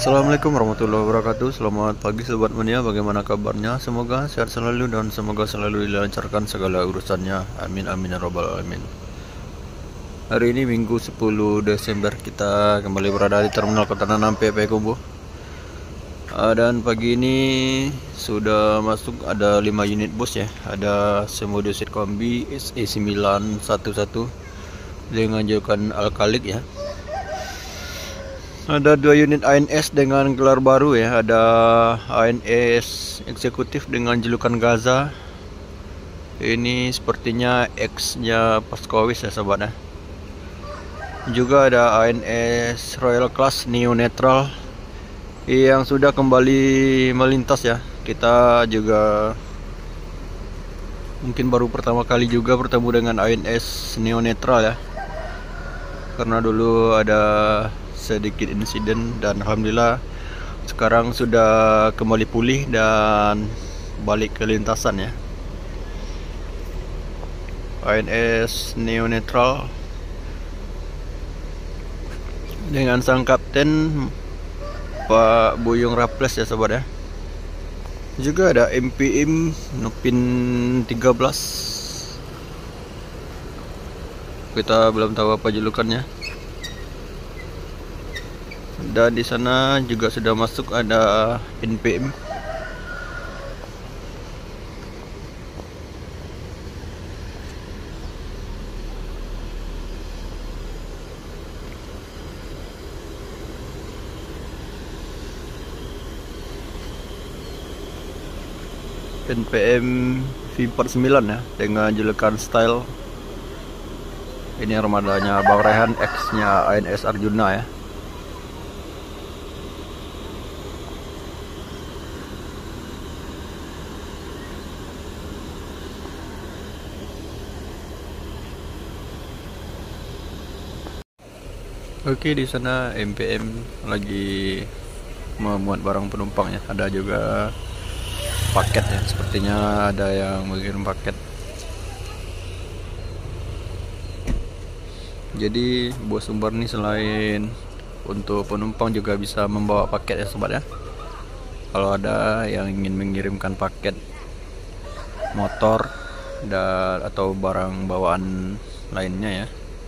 Assalamualaikum warahmatullahi wabarakatuh. Selamat pagi Sobat Mania, bagaimana kabarnya? Semoga sehat selalu dan semoga selalu dilancarkan segala urusannya. Amin amin ya robbal alamin. Hari ini Minggu 10 Desember kita kembali berada di Terminal Ketananam PP Kumbu. Dan pagi ini sudah masuk ada 5 unit bus ya. Ada Semodo Sitkombi SE911 dengan julukan Alkalik ya. Ada 2 unit ANS dengan gelar baru ya. Ada ANS eksekutif dengan julukan Gaza. Ini sepertinya X-nya Paskowis ya sobat ya. Juga ada ANS Royal Class Neo Neutral yang sudah kembali melintas ya. Kita juga mungkin baru pertama kali juga bertemu dengan ANS Neo Neutral ya. Karena dulu ada sedikit insiden dan alhamdulillah sekarang sudah kembali pulih dan balik ke lintasan ya. ANS Neo Neutral dengan sang kapten Pak Buyung Raples ya sobat ya. Juga ada MPM Nupin 13. Kita belum tahu apa julukannya. Dan di sana juga sudah masuk ada NPM. NPM V49 ya dengan julukan Style. Ini armadanya Bang Rehan, X-nya ANS Arjuna ya. Oke, di sana MPM lagi memuat barang penumpang ya. Ada juga paket ya. Sepertinya ada yang mengirim paket. Jadi bos Sumbar nih selain untuk penumpang juga bisa membawa paket ya sobat ya. Kalau ada yang ingin mengirimkan paket motor dan atau barang bawaan lainnya ya,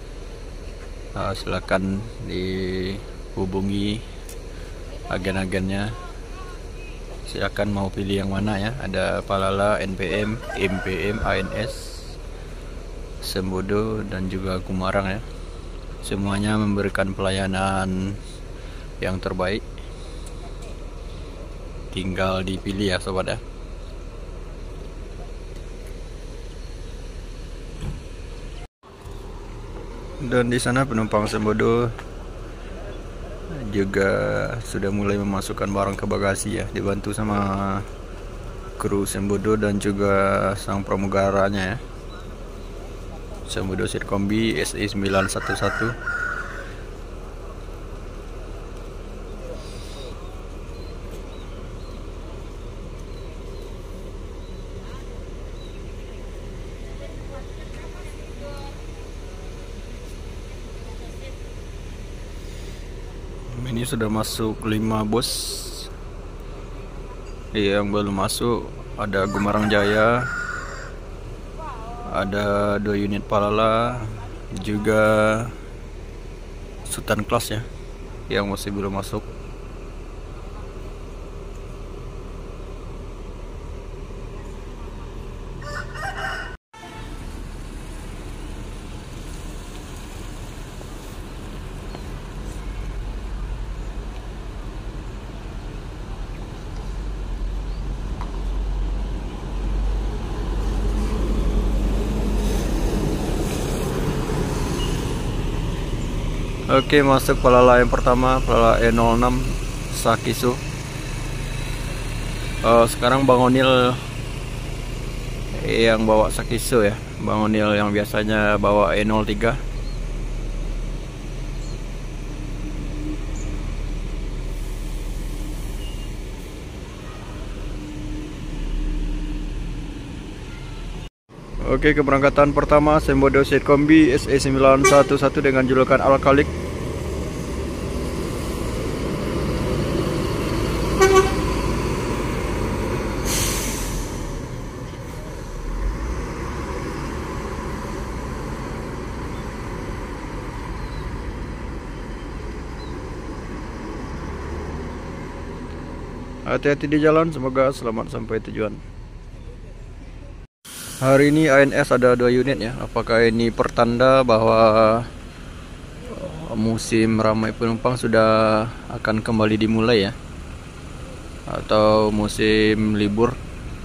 silakan dihubungi agen-agennya. Silakan mau pilih yang mana ya. Ada Palala, NPM, MPM, ANS, Sembodo dan juga Kumarang ya. Semuanya memberikan pelayanan yang terbaik. Tinggal dipilih ya sobat ya. Dan di sana penumpang Sembodo juga sudah mulai memasukkan barang ke bagasi ya, dibantu sama kru Sembodo dan juga sang pramugaranya ya. Sembodo Sitkombi SE911. Ini sudah masuk 5 bus. Yang belum masuk ada Gumarang Jaya, ada 2 unit Palala, juga Sultan Class ya yang masih belum masuk. Oke, masuk Palala yang pertama, Palala E06 Sakisu. Sekarang Bang Onil yang bawa Sakisu ya. Bang Onil yang biasanya bawa E03. Oke, keberangkatan pertama Sembodo Sitkombi SE911 dengan julukan Alkalik. Hati-hati di jalan, semoga selamat sampai tujuan. Hari ini ANS ada 2 unit ya. Apakah ini pertanda bahwa musim ramai penumpang sudah akan kembali dimulai ya? Atau musim libur?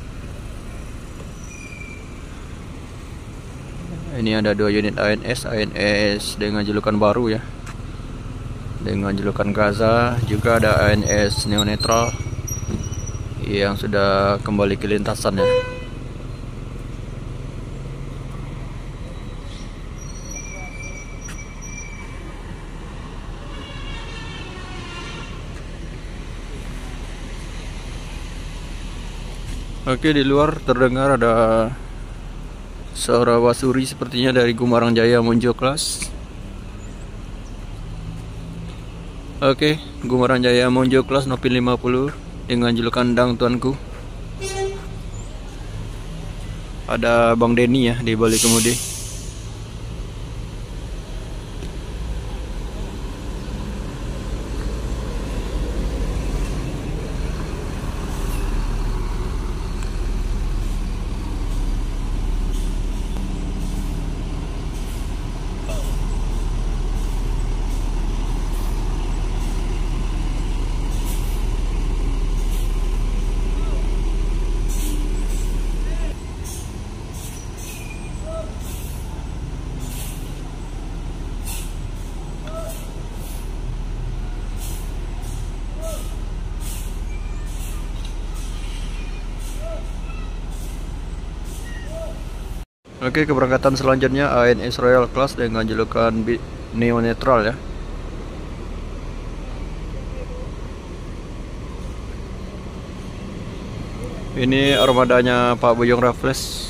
Ini ada 2 unit ANS dengan julukan baru ya, dengan julukan Gaza. Juga ada ANS Neonetral yang sudah kembali ke lintasan ya. Oke, di luar terdengar ada suara wasuri sepertinya dari Gumarang Jaya Monjo Class. Oke, Gumarang Jaya Monjo Class Nopin 50 dengan julukan Dang Tuanku. Ada Bang Denny ya di balik kemudi. Oke, keberangkatan selanjutnya ANS Royal Class dengan julukan Neonetral ya. Ini armadanya Pak Bojong Raffles.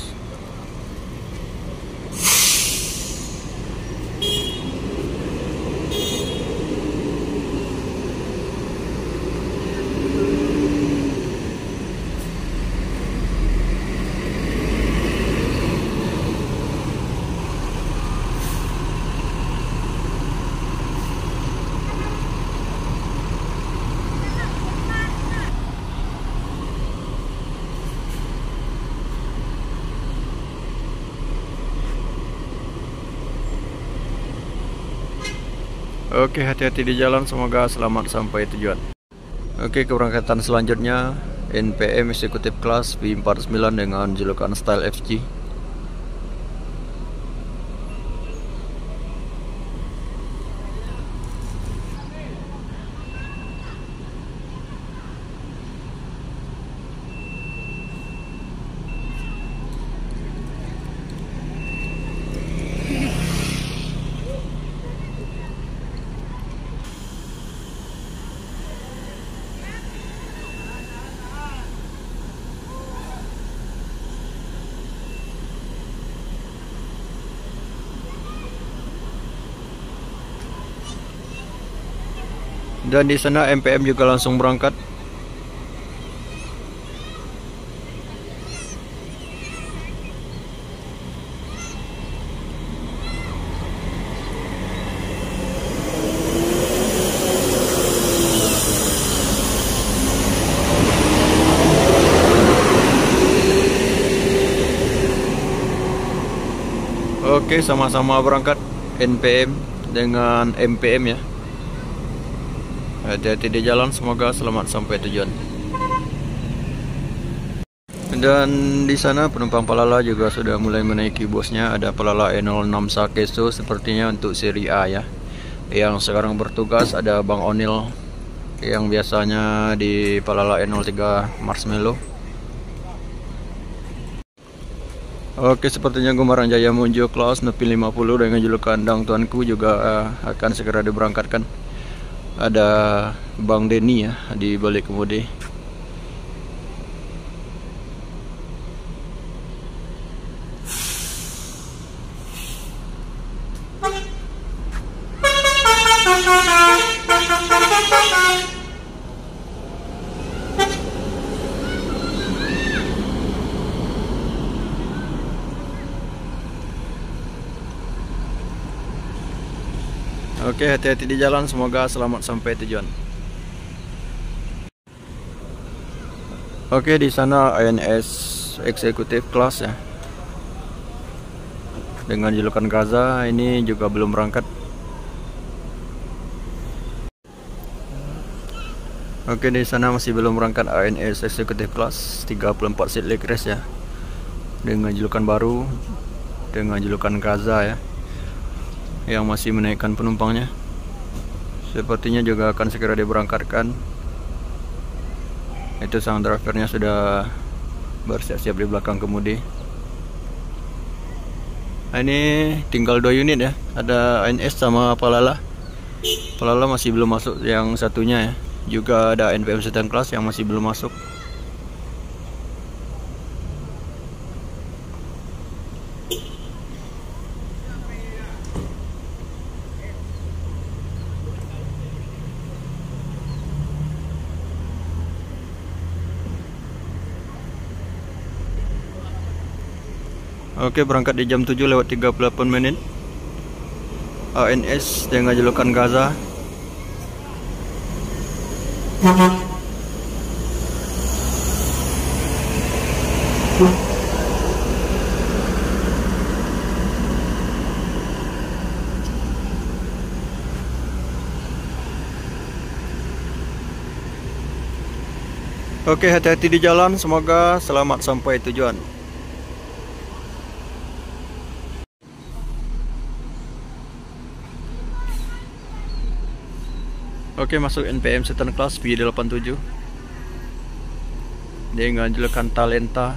Oke, hati-hati di jalan, semoga selamat sampai tujuan. Oke, keberangkatan selanjutnya NPM Executive Class V49 dengan julukan Style FG. Dan di sana MPM juga langsung berangkat. Oke, sama-sama berangkat NPM dengan MPM ya. Hati-hati di jalan, semoga selamat sampai tujuan. Dan di sana penumpang Palala juga sudah mulai menaiki bosnya. Ada Palala E06 Sakeso sepertinya untuk seri A ya. Yang sekarang bertugas ada Bang Onil yang biasanya di Palala E03 Marshmallow. Oke, sepertinya Gumarang Jaya Monjo Class Nopin 50 dengan julukan Dang Tuanku juga akan segera diberangkatkan. Ada Bang Denny ya di balik kemudi. Oke, hati-hati di jalan, semoga selamat sampai tujuan. Oke, di sana ANS Executive Class ya, dengan julukan Gaza, ini juga belum berangkat. Oke, di sana masih belum berangkat ANS Executive Class 34 seat leg race ya, dengan julukan baru, dengan julukan Gaza ya, yang masih menaikkan penumpangnya. Sepertinya juga akan segera diberangkatkan. Itu sang drivernya sudah bersiap-siap di belakang kemudi. Nah, ini tinggal 2 unit ya, ada ANS sama Palala. Palala masih belum masuk yang satunya ya. Juga ada NPM Sedan Class yang masih belum masuk. Oke, berangkat di jam 7:38. ANS dengan julukan Gaza. Oke, hati-hati di jalan, semoga selamat sampai tujuan. Oke, masuk NPM Sedan Class V87 dengan julukan Talenta.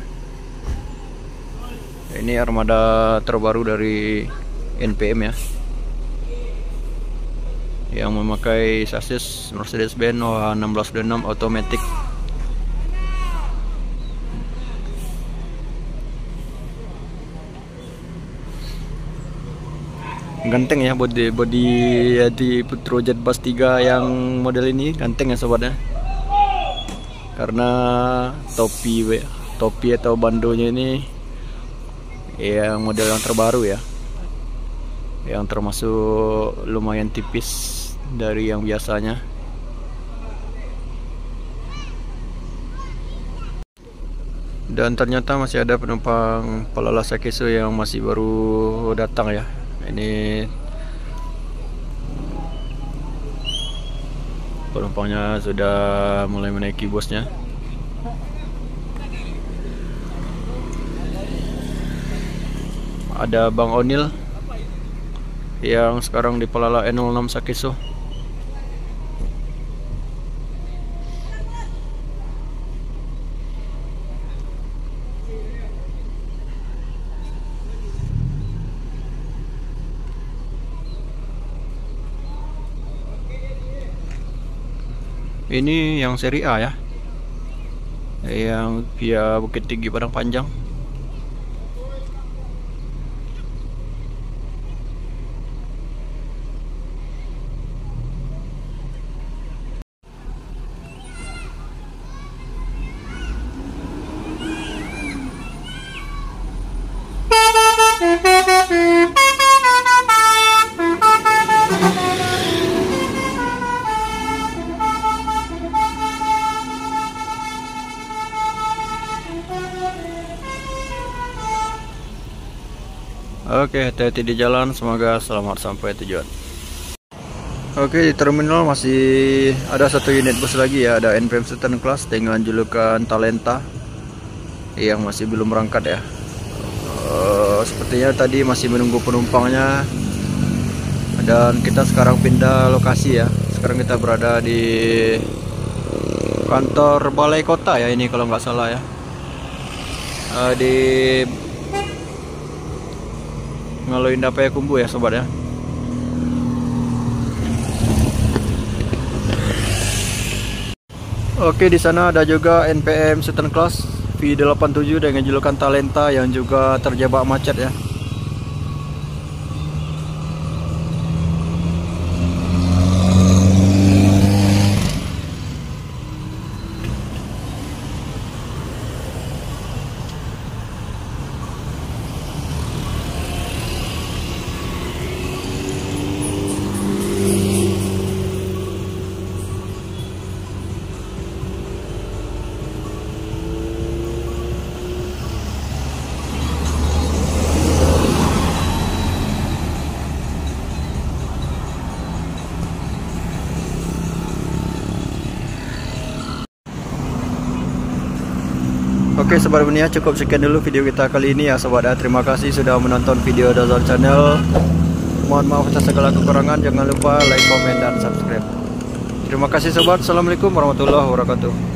Ini armada terbaru dari NPM ya, yang memakai sasis Mercedes-Benz OH1626 Automatic. Ganteng ya body di Putro Jet Bus 3 yang model ini, ganteng ya sobatnya. Karena topi atau bandonya ini yang model yang terbaru ya, yang termasuk lumayan tipis dari yang biasanya. Dan ternyata masih ada penumpang Palala Sakeso yang masih baru datang ya. Ini penumpangnya sudah mulai menaiki bosnya. Ada Bang Onil yang sekarang di Palala N06 Sakeso. Ini yang seri A ya, yang via Bukit Tinggi Padang Panjang. Oke, hati-hati di jalan, semoga selamat sampai tujuan. Oke, di terminal masih ada satu unit bus lagi ya, ada NPM Sedan Class dengan julukan Talenta yang masih belum berangkat ya. Sepertinya tadi masih menunggu penumpangnya. Dan kita sekarang pindah lokasi ya. Sekarang kita berada di kantor balai kota ya, ini kalau nggak salah ya, di Ngalo Indah Payakumbuh ya sobat ya. Oke, di sana ada juga NPM Sedan Class V87 dengan julukan Talenta yang juga terjebak macet ya. Oke Sobat Mania, cukup sekian dulu video kita kali ini ya sobat ya. Terima kasih sudah menonton video Dazal Channel. Mohon maaf atas segala kekurangan. Jangan lupa like, komen, dan subscribe. Terima kasih sobat. Assalamualaikum warahmatullahi wabarakatuh.